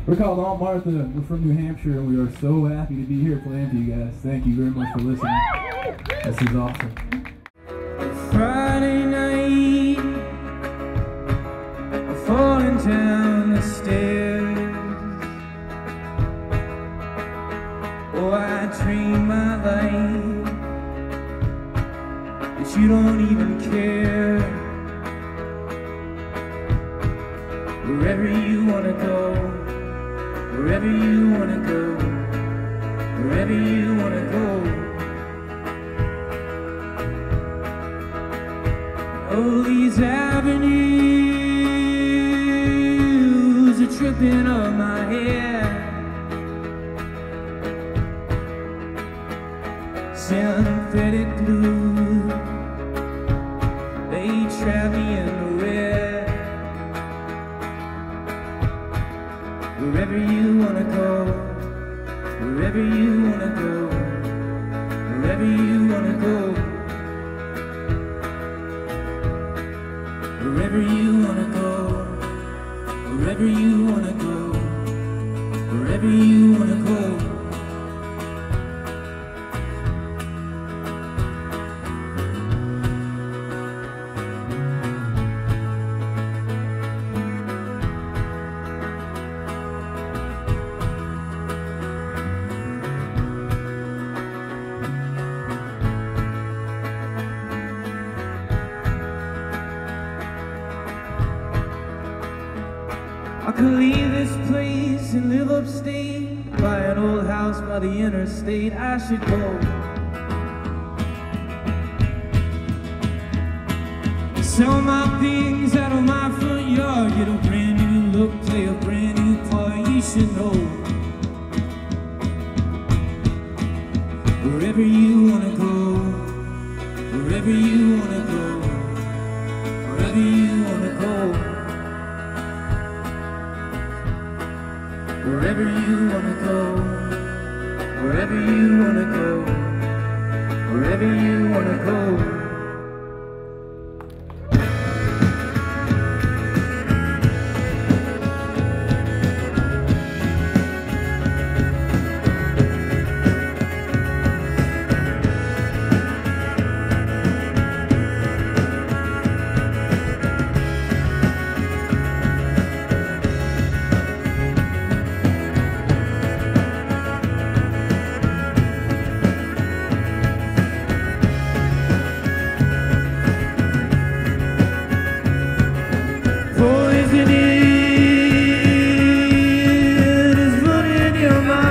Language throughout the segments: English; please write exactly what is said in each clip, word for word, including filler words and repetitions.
We're called Aunt Martha. We're from New Hampshire, and we are so happy to be here playing for you guys. Thank you very much for listening. This is awesome. Friday night, I'm falling down the stairs. Oh, I dream my life, but you don't even care. Wherever you wanna go, wherever you wanna go, wherever you wanna go. Oh, these avenues are tripping up my head. Synthetic blue, they trap me in the red. Wherever you wanna go, wherever you wanna go, wherever you wanna go, wherever you wanna go, wherever you wanna go, wherever you wanna go. I could leave this place and live upstate, buy an old house by the interstate. I should go sell my things out of my front yard, get a brand new look, play a brand new part. You should know, wherever you wanna go, wherever you wanna go, wherever you wanna go. Wherever you wanna go, wherever you wanna go, wherever you wanna go. Poison is running in my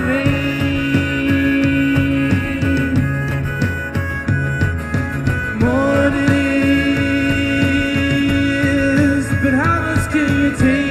veins, more than it is, but how much can you take?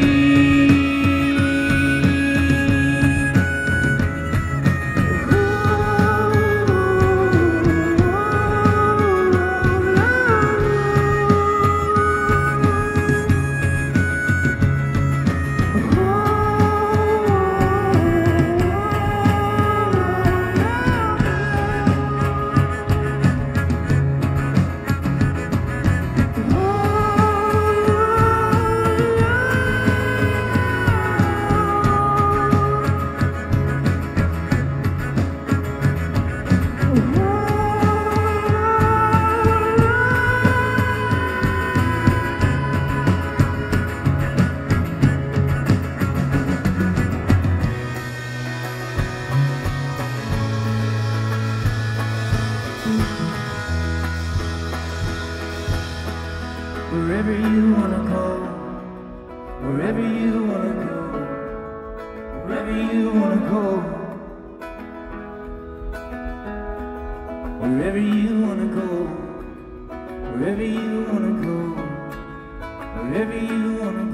Wherever you wanna go, wherever you wanna go, wherever you wanna go, wherever you wanna go, wherever you wanna go, wherever you wanna go.